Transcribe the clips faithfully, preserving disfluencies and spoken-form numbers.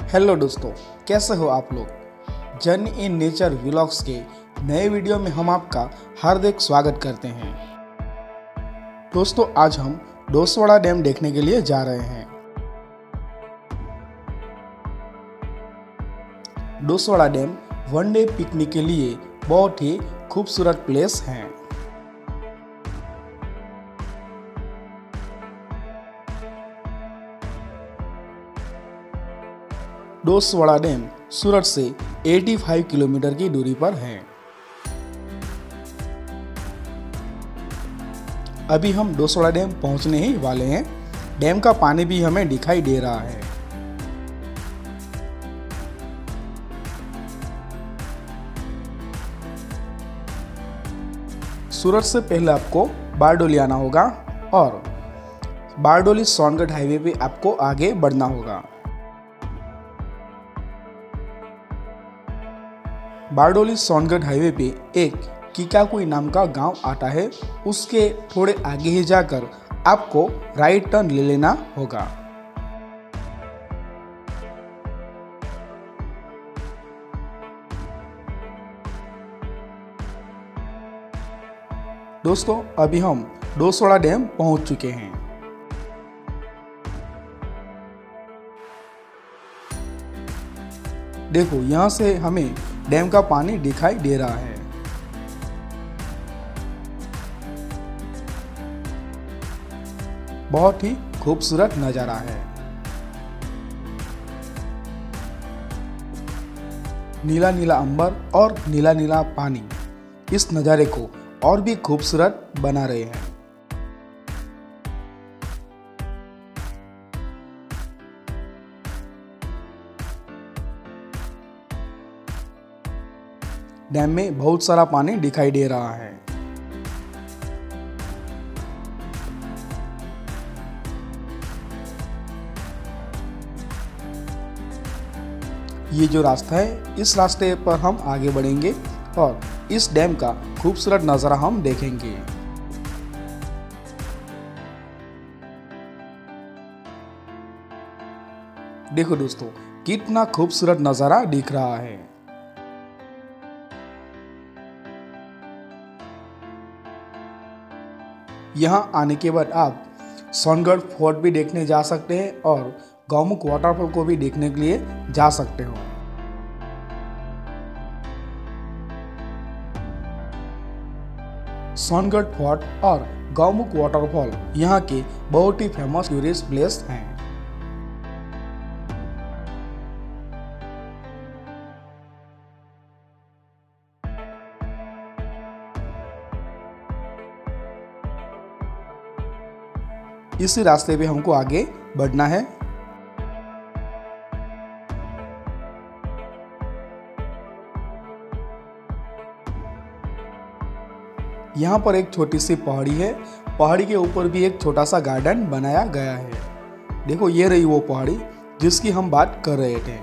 Hello दोस्तों, कैसे हो आप लोग। जर्नी इन नेचर व्लॉग्स के नए वीडियो में हम आपका हार्दिक स्वागत करते हैं। दोस्तों, आज हम डोसवाड़ा डैम देखने के लिए जा रहे हैं। Doswada dam one day picnic के लिए बहुत ही खूबसूरत प्लेस है। डोसवाड़ा डैम सूरत से पचासी किलोमीटर की दूरी पर है। अभी हम डोसवाड़ा डैम पहुंचने ही वाले हैं। डैम का पानी भी हमें दिखाई दे रहा है। सूरत से पहले आपको बारडोली आना होगा और बारडोली सोनगढ़ हाईवे पे आपको आगे बढ़ना होगा। बारडोली सोनगढ़ हाईवे पे एक कीकाकुई नाम का गांव आता है। उसके थोड़े आगे ही जाकर आपको राइट टर्न ले लेना होगा। दोस्तों, अभी हम डोसवाड़ा डैम पहुंच चुके हैं। देखो, यहां से हमें डैम का पानी दिखाई दे रहा है। बहुत ही खूबसूरत नजारा है। नीला नीला अंबर और नीला नीला पानी इस नज़ारे को और भी खूबसूरत बना रहे हैं। डैम में बहुत सारा पानी दिखाई दे रहा है। ये जो रास्ता है, इस रास्ते पर हम आगे बढ़ेंगे और इस डैम का खूबसूरत नज़ारा हम देखेंगे। देखो दोस्तों, कितना खूबसूरत नज़ारा दिख रहा है। यहाँ आने के बाद आप सोनगढ़ फोर्ट भी देखने जा सकते हैं और गौमुख वाटरफॉल को भी देखने के लिए जा सकते हो। सोनगढ़ फोर्ट और गौमुख वाटरफॉल यहाँ के बहुत ही फेमस टूरिस्ट प्लेस हैं। इसी रास्ते पे हमको आगे बढ़ना है। यहाँ पर एक छोटी सी पहाड़ी है। पहाड़ी के ऊपर भी एक छोटा सा गार्डन बनाया गया है। देखो, ये रही वो पहाड़ी जिसकी हम बात कर रहे थे।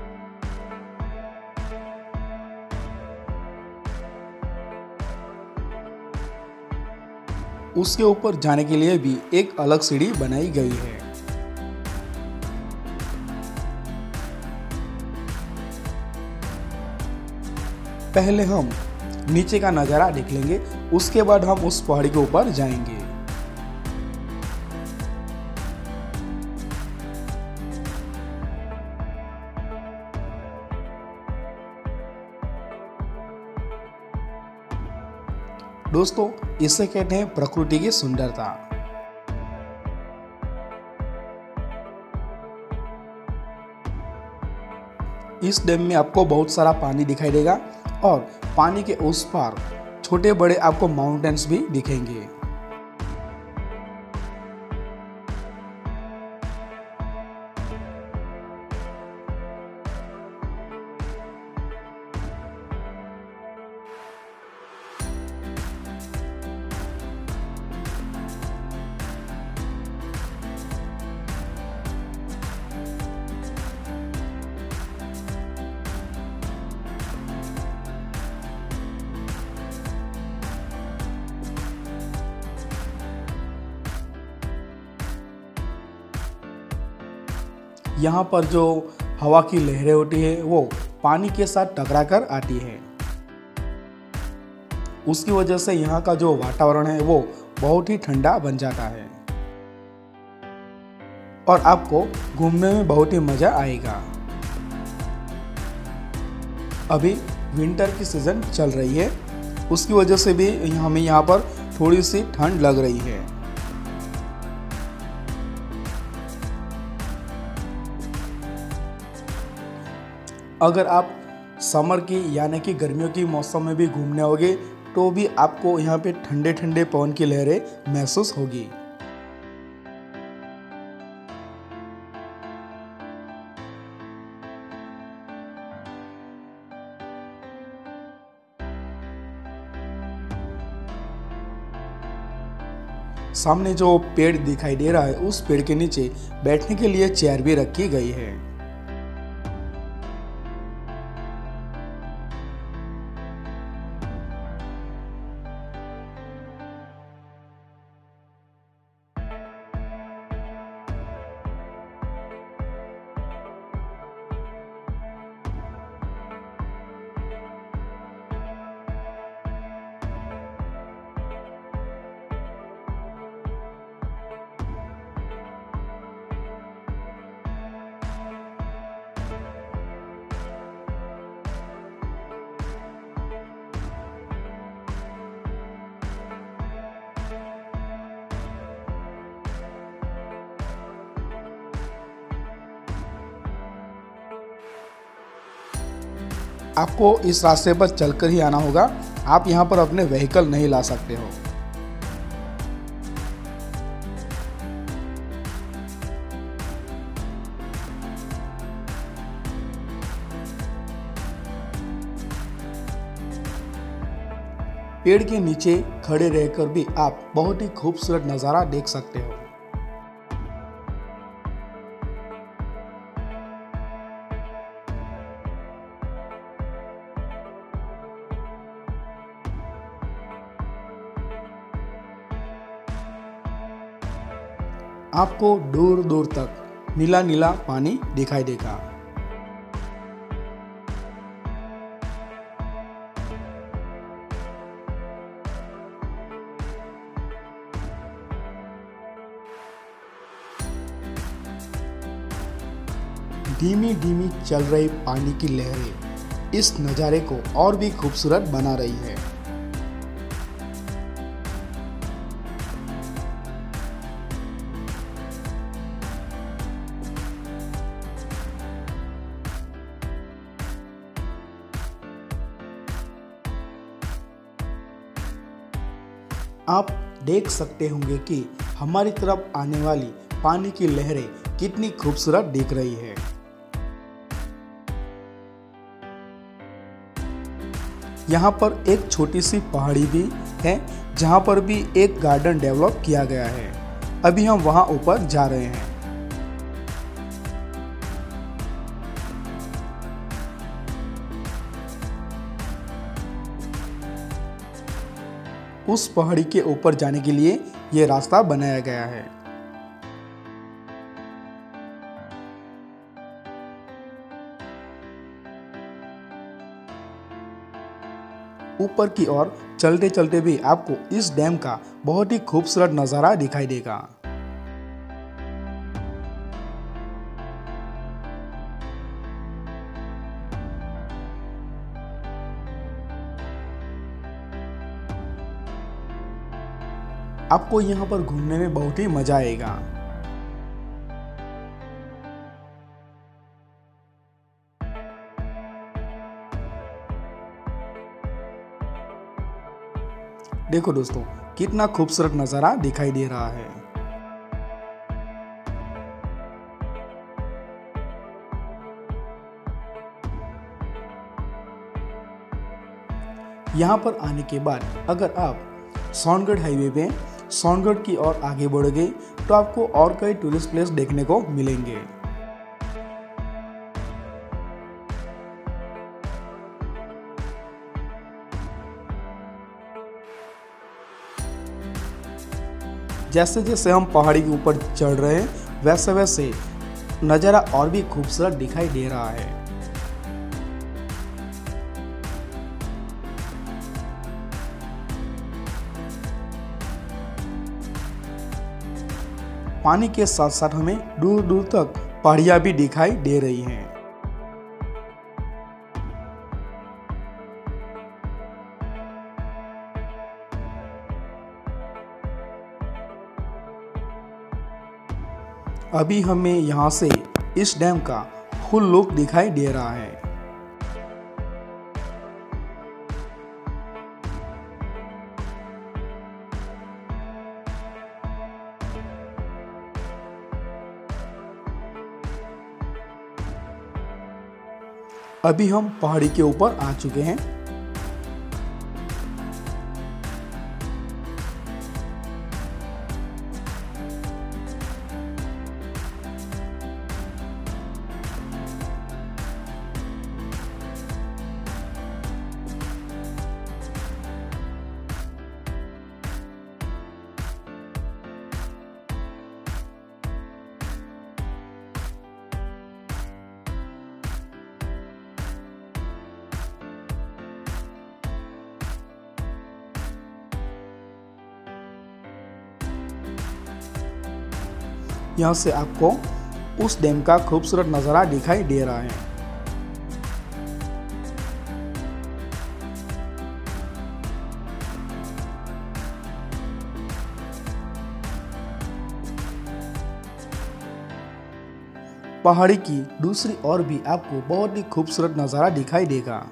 उसके ऊपर जाने के लिए भी एक अलग सीढ़ी बनाई गई है। पहले हम नीचे का नज़ारा देख लेंगे, उसके बाद हम उस पहाड़ी के ऊपर जाएंगे। दोस्तों, इसे कहते हैं प्रकृति की सुंदरता। इस डैम में आपको बहुत सारा पानी दिखाई देगा और पानी के उस पार छोटे बड़े आपको माउंटेन्स भी दिखेंगे। यहाँ पर जो हवा की लहरें होती है वो पानी के साथ टकरा कर आती है। उसकी वजह से यहाँ का जो वातावरण है वो बहुत ही ठंडा बन जाता है और आपको घूमने में बहुत ही मजा आएगा। अभी विंटर की सीजन चल रही है, उसकी वजह से भी हमें यहाँ पर थोड़ी सी ठंड लग रही है। अगर आप समर की यानी कि गर्मियों की मौसम में भी घूमने होगे तो भी आपको यहाँ पे ठंडे ठंडे पवन की लहरें महसूस होगी। सामने जो पेड़ दिखाई दे रहा है उस पेड़ के नीचे बैठने के लिए चेयर भी रखी गई है। आपको इस रास्ते पर चलकर ही आना होगा, आप यहाँ पर अपने व्हीकल नहीं ला सकते हो। पेड़ के नीचे खड़े रहकर भी आप बहुत ही खूबसूरत नज़ारा देख सकते हो। आपको दूर दूर तक नीला नीला पानी दिखाई देगा। धीमी धीमी चल रही पानी की लहरें इस नज़ारे को और भी खूबसूरत बना रही है। आप देख सकते होंगे कि हमारी तरफ आने वाली पानी की लहरें कितनी खूबसूरत दिख रही है। यहाँ पर एक छोटी सी पहाड़ी भी है जहाँ पर भी एक गार्डन डेवलप किया गया है। अभी हम वहाँ ऊपर जा रहे हैं। उस पहाड़ी के ऊपर जाने के लिए ये रास्ता बनाया गया है। ऊपर की ओर चलते चलते भी आपको इस डैम का बहुत ही खूबसूरत नज़ारा दिखाई देगा। आपको यहाँ पर घूमने में बहुत ही मजा आएगा। देखो दोस्तों, कितना खूबसूरत नज़ारा दिखाई दे रहा है। यहाँ पर आने के बाद अगर आप सोनगढ़ हाईवे पे सोनगढ़ की ओर आगे बढ़ोगे तो आपको और कई टूरिस्ट प्लेस देखने को मिलेंगे। जैसे जैसे हम पहाड़ी के ऊपर चढ़ रहे हैं वैसे वैसे नज़ारा और भी खूबसूरत दिखाई दे रहा है। पानी के साथ साथ हमें दूर दूर तक पहाड़ियाँ भी दिखाई दे रही हैं। अभी हमें यहाँ से इस डैम का फुल लुक दिखाई दे रहा है। अभी हम पहाड़ी के ऊपर आ चुके हैं। यहाँ से आपको उस डैम का खूबसूरत नज़ारा दिखाई दे रहा है। पहाड़ी की दूसरी ओर भी आपको बहुत ही खूबसूरत नज़ारा दिखाई देगा।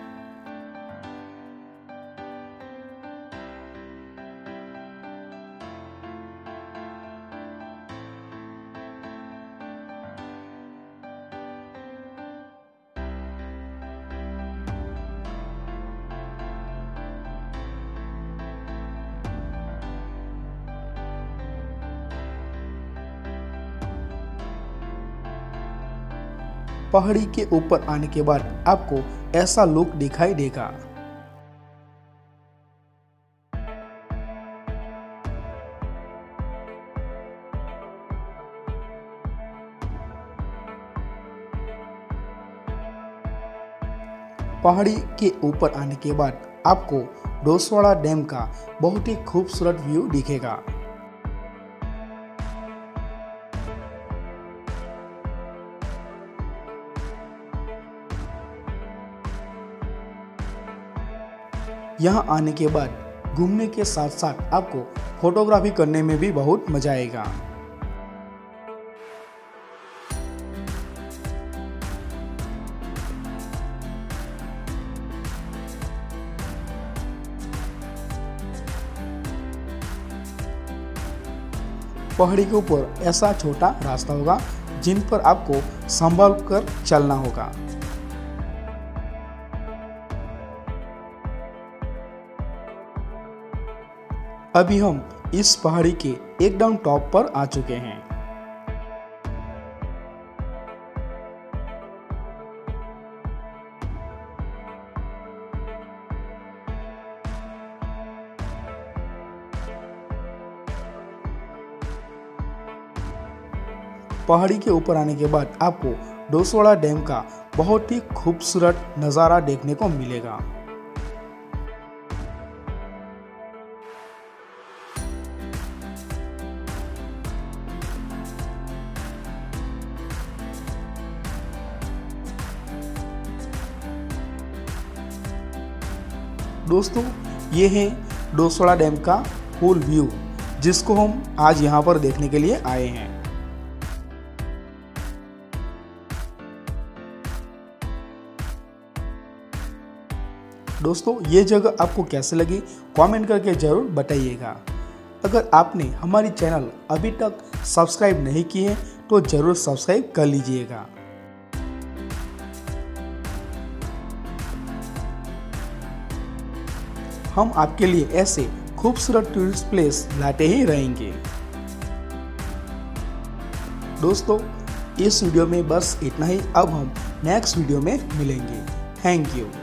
पहाड़ी के ऊपर आने के बाद आपको ऐसा लुक दिखाई देगा। पहाड़ी के ऊपर आने के बाद आपको डोसवाड़ा डैम का बहुत ही खूबसूरत व्यू दिखेगा। यहाँ आने के बाद घूमने के साथ साथ आपको फोटोग्राफी करने में भी बहुत मजा आएगा। पहाड़ी के ऊपर ऐसा छोटा रास्ता होगा जिन पर आपको संभल कर चलना होगा। अभी हम इस पहाड़ी के एकदम टॉप पर आ चुके हैं। पहाड़ी के ऊपर आने के बाद आपको डोसवाड़ा डैम का बहुत ही खूबसूरत नज़ारा देखने को मिलेगा। दोस्तों, ये है डोसवाड़ा डैम का फुल व्यू जिसको हम आज यहाँ पर देखने के लिए आए हैं। दोस्तों, ये जगह आपको कैसे लगी कमेंट करके ज़रूर बताइएगा। अगर आपने हमारी चैनल अभी तक सब्सक्राइब नहीं की है तो ज़रूर सब्सक्राइब कर लीजिएगा। हम आपके लिए ऐसे खूबसूरत टूरिस्ट प्लेस लाते ही रहेंगे। दोस्तों, इस वीडियो में बस इतना ही। अब हम नेक्स्ट वीडियो में मिलेंगे। Thank you.